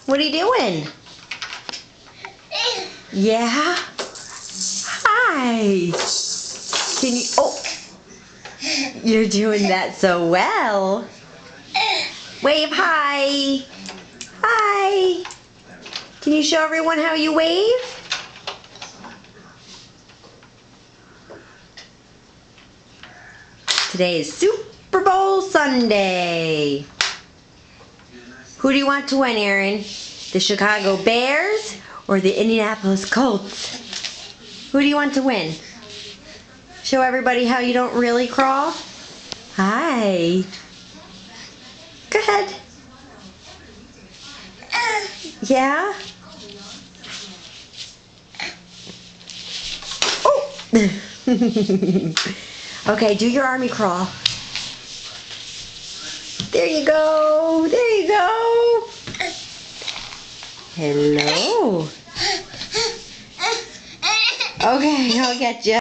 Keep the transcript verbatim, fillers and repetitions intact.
What are you doing? Yeah? Hi. Can you, oh. You're doing that so well. Wave hi. Hi. Can you show everyone how you wave? Today is Super Bowl Sunday. Who do you want to win, Erin? The Chicago Bears or the Indianapolis Colts? Who do you want to win? Show everybody how you don't really crawl. Hi. Go ahead. Yeah? Oh! Okay, do your army crawl. There you go. There you go. Hello. Okay, I'll get you.